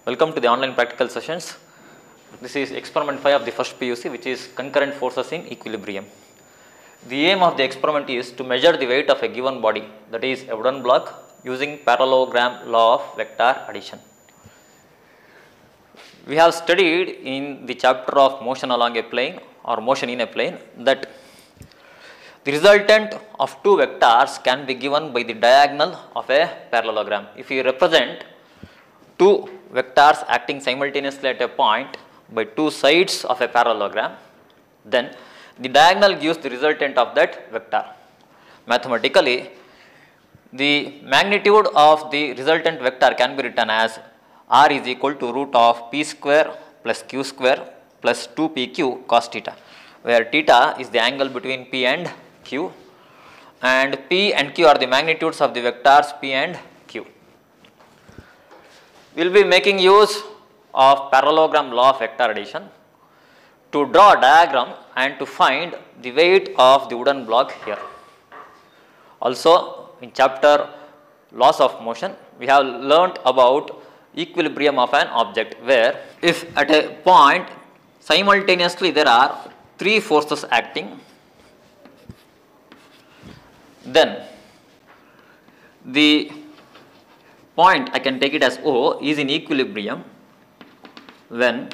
Welcome to the online practical sessions. This is experiment 5 of the first PUC, which is concurrent forces in equilibrium. The aim of the experiment is to measure the weight of a given body, that is a wooden block, using parallelogram law of vector addition. We have studied in the chapter of motion along a plane or motion in a plane that the resultant of two vectors can be given by the diagonal of a parallelogram. If you represent two vectors acting simultaneously at a point by two sides of a parallelogram, then the diagonal gives the resultant of that vector. Mathematically, the magnitude of the resultant vector can be written as r is equal to root of p square plus q square plus 2pq cos theta, where theta is the angle between p and q, and p and q are the magnitudes of the vectors p and q. We will be making use of parallelogram law of vector addition to draw a diagram and to find the weight of the wooden block here. Also, in chapter laws of motion, we have learnt about equilibrium of an object, where if at a point simultaneously there are three forces acting, then the point, I can take it as O, is in equilibrium when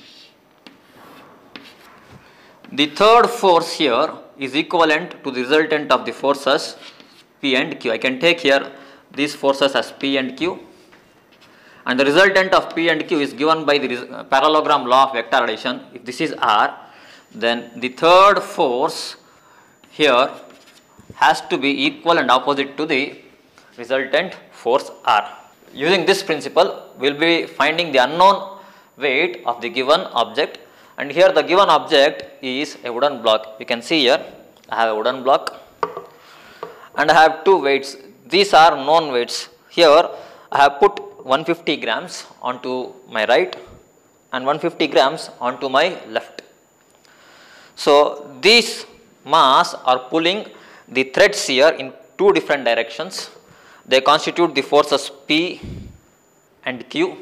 the third force here is equivalent to the resultant of the forces P and Q. I can take here these forces as P and Q, and the resultant of P and Q is given by the parallelogram law of vector addition. If this is R, then the third force here has to be equal and opposite to the resultant force R. Using this principle, we will be finding the unknown weight of the given object, and here the given object is a wooden block. You can see here I have a wooden block and I have two weights. These are known weights. Here I have put 150 grams onto my right and 150 grams onto my left. So these mass are pulling the threads here in two different directions. They constitute the forces P and Q,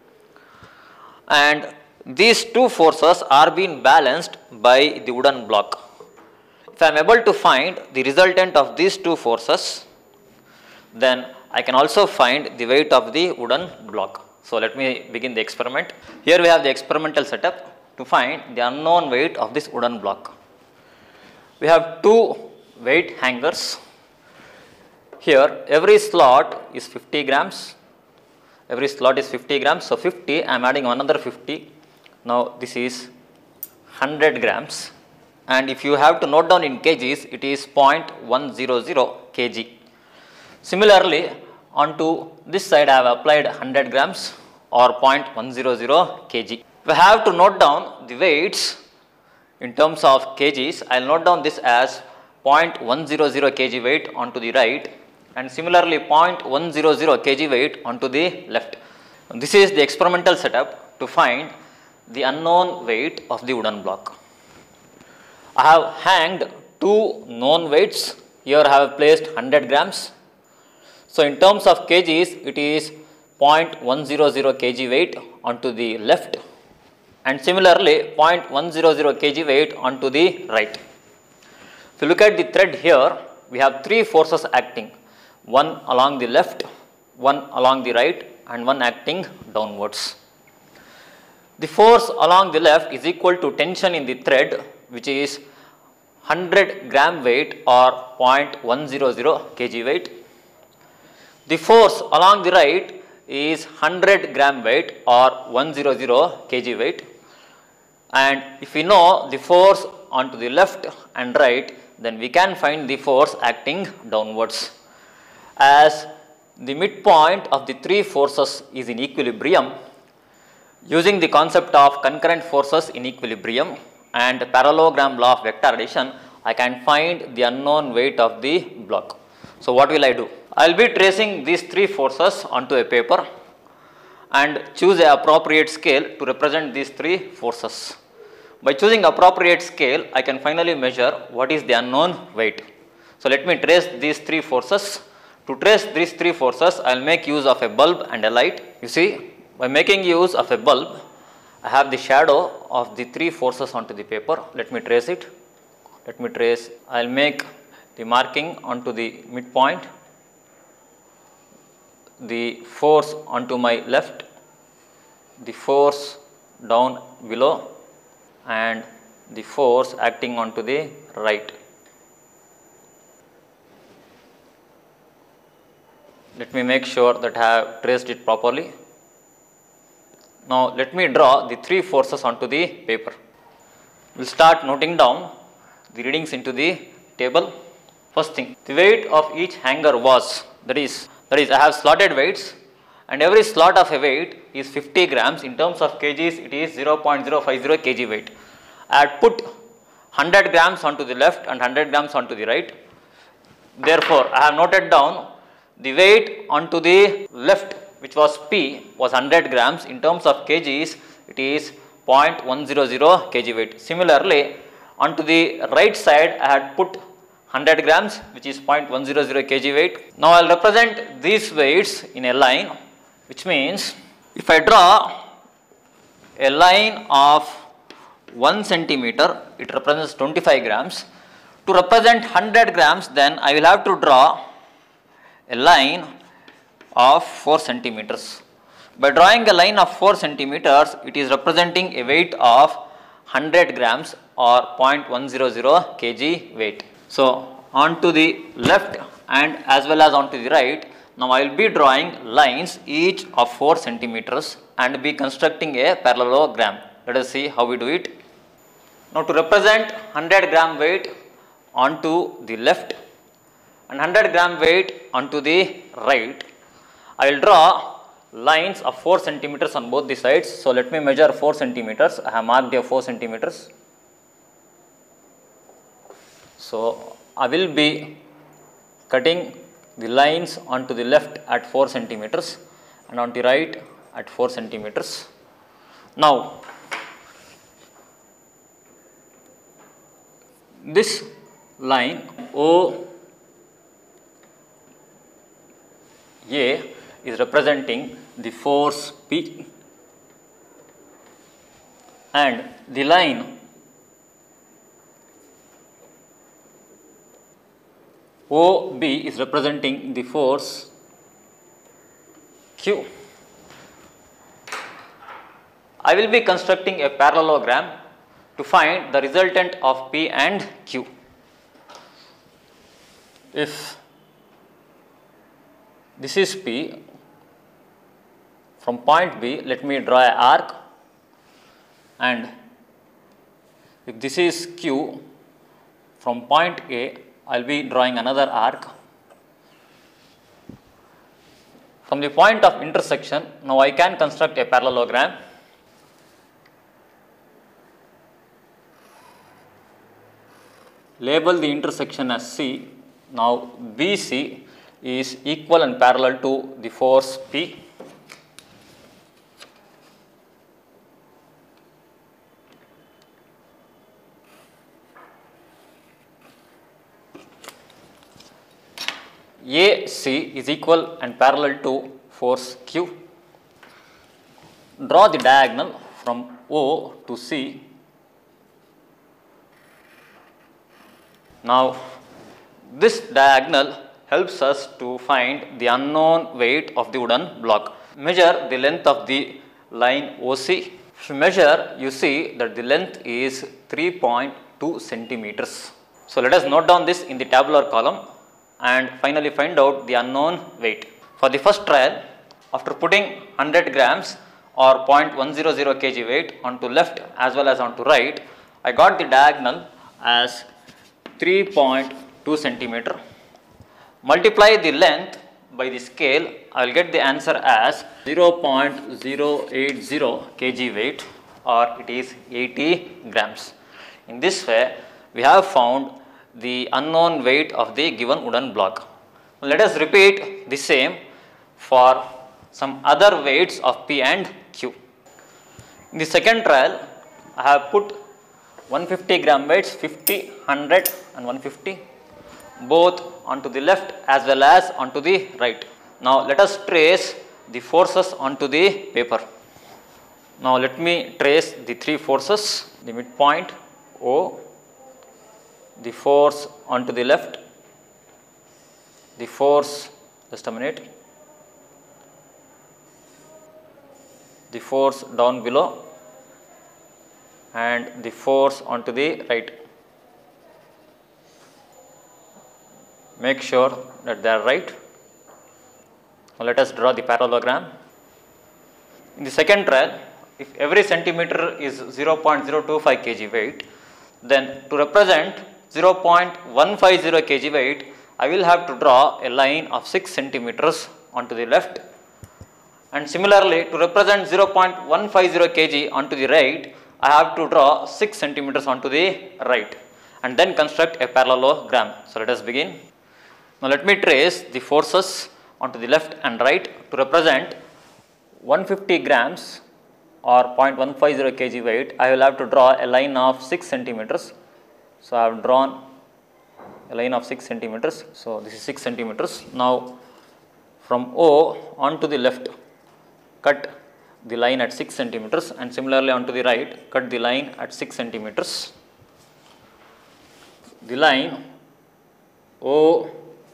and these two forces are being balanced by the wooden block. If I am able to find the resultant of these two forces, then I can also find the weight of the wooden block. So let me begin the experiment. Here we have the experimental setup to find the unknown weight of this wooden block. We have two weight hangers. Here every slot is 50 grams, so 50, I am adding another 50, now this is 100 grams, and if you have to note down in kgs, it is 0.100 kg. Similarly, onto this side I have applied 100 grams or 0.100 kg. If I have to note down the weights in terms of kgs, I will note down this as 0.100 kg weight onto the right, and similarly 0.100 kg weight onto the left. This is the experimental setup to find the unknown weight of the wooden block. I have hanged two known weights. Here I have placed 100 grams. So in terms of kgs, it is 0.100 kg weight onto the left, and similarly 0.100 kg weight onto the right. If you look at the thread here, we have three forces acting, one along the left, one along the right, and one acting downwards. The force along the left is equal to tension in the thread, which is 100 gram weight or 0.100 kg weight. The force along the right is 100 gram weight or 100 kg weight, and if we know the force onto the left and right, then we can find the force acting downwards. As the midpoint of the three forces is in equilibrium, using the concept of concurrent forces in equilibrium and parallelogram law of vector addition, I can find the unknown weight of the block. So what will I do? I will be tracing these three forces onto a paper and choose an appropriate scale to represent these three forces. By choosing appropriate scale, I can finally measure what is the unknown weight. So let me trace these three forces. To trace these three forces, I will make use of a bulb and a light. You see, by making use of a bulb, I have the shadow of the three forces onto the paper. Let me trace it. Let me trace. I will make the marking onto the midpoint, the force onto my left, the force down below, and the force acting onto the right. Let me make sure that I have traced it properly. Now, let me draw the three forces onto the paper. We will start noting down the readings into the table. First thing, the weight of each hanger was, that is I have slotted weights, and every slot of a weight is 50 grams. In terms of kgs, it is 0.050 kg weight. I had put 100 grams onto the left and 100 grams onto the right. Therefore, I have noted down the weight onto the left, which was P, was 100 grams. In terms of kgs, it is 0.100 kg weight. Similarly, onto the right side, I had put 100 grams, which is 0.100 kg weight. Now, I will represent these weights in a line, which means if I draw a line of 1 centimeter, it represents 25 grams. To represent 100 grams, then I will have to draw a line of 4 centimeters. By drawing a line of 4 centimeters, it is representing a weight of 100 grams or 0.100 kg weight. So, onto the left and as well as onto the right, now I will be drawing lines each of 4 centimeters and be constructing a parallelogram. Let us see how we do it. Now, to represent 100 gram weight onto the left and 100 gram weight onto the right, I will draw lines of 4 centimeters on both the sides. So, let me measure 4 centimeters. I have marked here 4 centimeters. So, I will be cutting the lines onto the left at 4 centimeters and on the right at 4 centimeters. Now, this line OA is representing the force P, and the line OB is representing the force Q. I will be constructing a parallelogram to find the resultant of P and Q. If this is P, from point B, let me draw an arc, and if this is Q, from point A, I will be drawing another arc. From the point of intersection, now I can construct a parallelogram. Label the intersection as C. Now, BC is equal and parallel to the force P. AC is equal and parallel to force Q. Draw the diagonal from O to C. Now, this diagonal helps us to find the unknown weight of the wooden block. Measure the length of the line OC. If you measure, you see that the length is 3.2 centimeters. So, let us note down this in the tabular column and finally find out the unknown weight. For the first trial, after putting 100 grams or 0.100 kg weight onto left as well as onto right, I got the diagonal as 3.2 centimeter. Multiply the length by the scale, I will get the answer as 0.080 kg weight, or it is 80 grams. In this way, we have found the unknown weight of the given wooden block. Let us repeat the same for some other weights of P and Q. In the second trial, I have put 150 gram weights, 50, 100 and 150, both onto the left as well as onto the right. Now, let us trace the forces onto the paper. Now let me trace the three forces, the midpoint O, the force onto the left, the force, just a minute, the force down below and the force onto the right. Make sure that they are right. Now let us draw the parallelogram. In the second trial, if every centimeter is 0.025 kg weight, then to represent 0.150 kg weight, I will have to draw a line of 6 centimeters onto the left, and similarly to represent 0.150 kg onto the right, I have to draw 6 centimeters onto the right and then construct a parallelogram. So let us begin. Now let me trace the forces onto the left and right. To represent 150 grams or 0.150 kg weight, I will have to draw a line of 6 centimeters. So I have drawn a line of 6 centimeters. So this is 6 centimeters. Now from O onto the left, cut the line at 6 centimeters, and similarly onto the right, cut the line at 6 centimeters. The line OA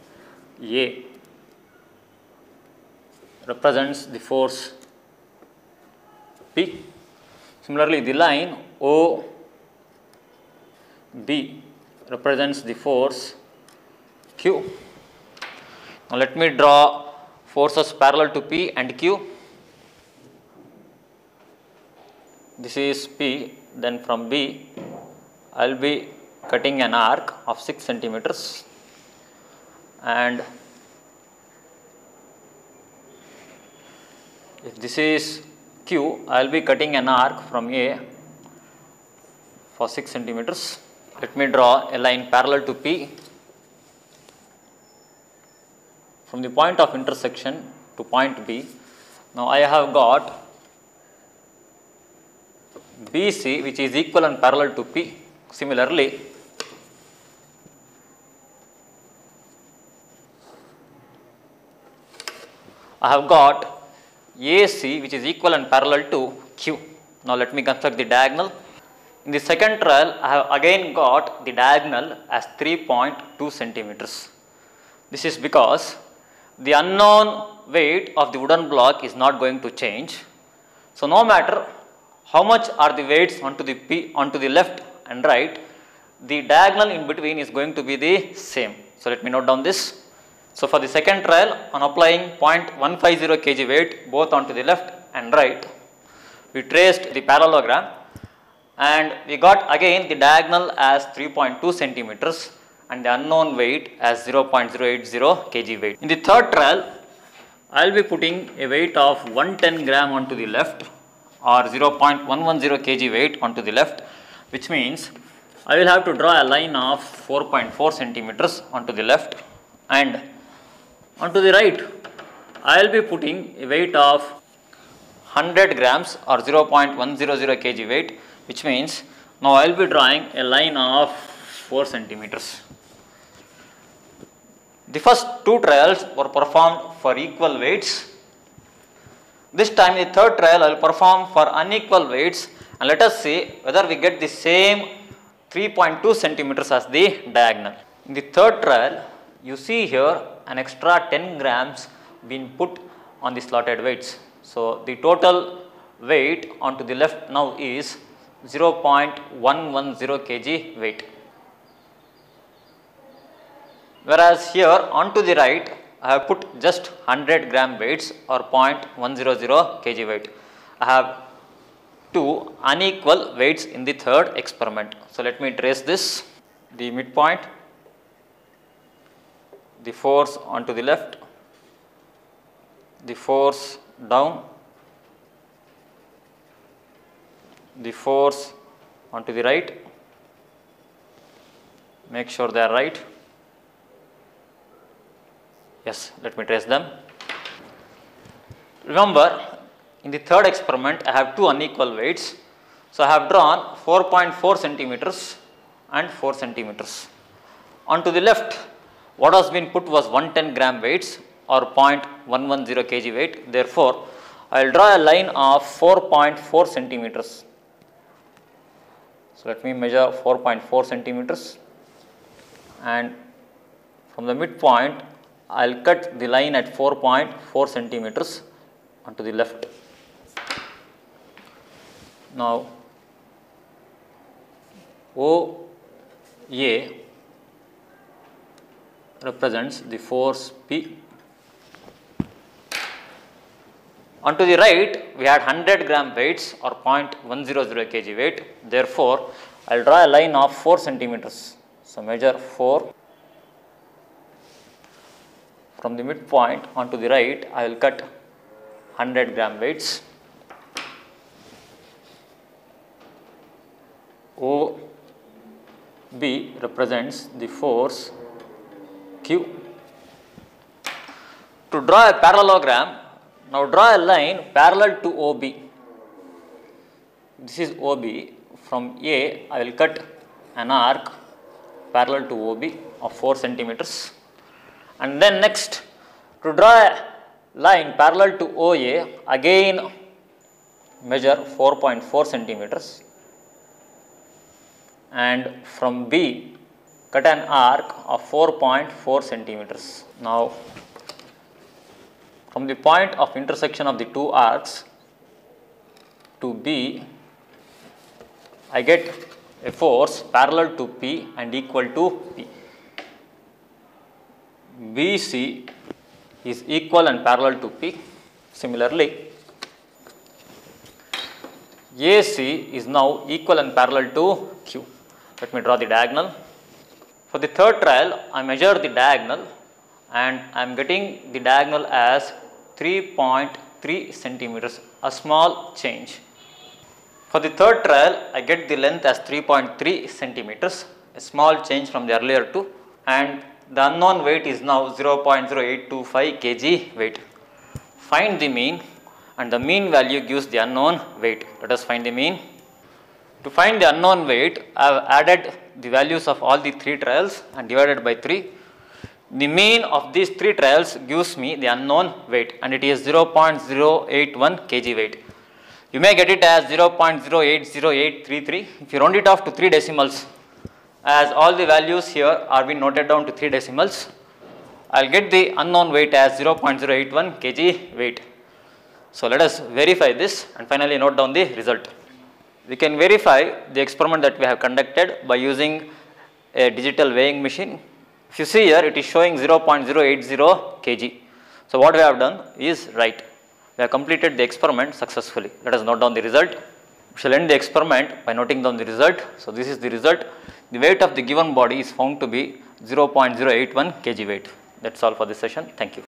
represents the force P. Similarly, the line OB represents the force Q. Now let me draw forces parallel to P and Q. This is P, then from B I will be cutting an arc of 6 centimeters, and if this is Q, I will be cutting an arc from A for 6 centimeters. Let me draw a line parallel to P. From the point of intersection to point B, now I have got BC, which is equal and parallel to P. Similarly, I have got AC, which is equal and parallel to Q. Now let me construct the diagonal. In the second trial, I have again got the diagonal as 3.2 centimeters. This is because the unknown weight of the wooden block is not going to change. So no matter how much are the weights onto the left and right, the diagonal in between is going to be the same. So let me note down this. So for the second trial, on applying 0.150 kg weight both onto the left and right, we traced the parallelogram and we got again the diagonal as 3.2 centimeters and the unknown weight as 0.080 kg weight. In the third trial, I will be putting a weight of 110 gram onto the left or 0.110 kg weight onto the left, which means I will have to draw a line of 4.4 centimeters onto the left, and onto the right I will be putting a weight of 100 grams or 0.100 kg weight, which means now I will be drawing a line of 4 centimeters. The first two trials were performed for equal weights. This time in the third trial I will perform for unequal weights, and let us see whether we get the same 3.2 centimeters as the diagonal. In the third trial, you see here an extra 10 grams being put on the slotted weights. So the total weight onto the left now is 0.110 kg weight. Whereas here onto the right, I have put just 100 gram weights or 0.100 kg weight. I have two unequal weights in the third experiment. So let me trace this. The midpoint, the force onto the left, the force down, the force onto the right. Make sure they are right. Yes, let me trace them. Remember, in the third experiment, I have two unequal weights. So I have drawn 4.4 centimeters and 4 centimeters. Onto the left, what has been put was 110 gram weights. or 0.110 kg weight. Therefore, I will draw a line of 4.4 centimeters. So let me measure 4.4 centimeters, and from the midpoint I will cut the line at 4.4 centimeters onto the left. Now OA represents the force P. Onto the right we had 100 gram weights or 0.100 kg weight. Therefore, I will draw a line of 4 centimeters. So measure 4. From the midpoint onto the right I will cut 100 gram weights. OB represents the force Q. To draw a parallelogram, now draw a line parallel to OB. This is OB. From A, I will cut an arc parallel to OB of 4 centimeters. And then next, to draw a line parallel to OA, again measure 4.4 centimeters. And from B, cut an arc of 4.4 centimeters. Now, from the point of intersection of the two arcs to B, I get a force parallel to P and equal to P. BC is equal and parallel to P. Similarly, AC is now equal and parallel to Q. Let me draw the diagonal. For the third trial, I measure the diagonal and I am getting the diagonal as 3.3 centimeters, a small change. For the third trial, I get the length as 3.3 centimeters, a small change from the earlier two, and the unknown weight is now 0.0825 kg weight. Find the mean, and the mean value gives the unknown weight. Let us find the mean. To find the unknown weight, I have added the values of all the 3 trials and divided by 3. The mean of these 3 trials gives me the unknown weight, and it is 0.081 kg weight. You may get it as 0.080833 if you round it off to 3 decimals. As all the values here are being noted down to 3 decimals, I will get the unknown weight as 0.081 kg weight. So let us verify this and finally note down the result. We can verify the experiment that we have conducted by using a digital weighing machine. If you see here, it is showing 0.080 kg. So what we have done is right. We have completed the experiment successfully. Let us note down the result. We shall end the experiment by noting down the result. So this is the result. The weight of the given body is found to be 0.081 kg weight. That's all for this session. Thank you.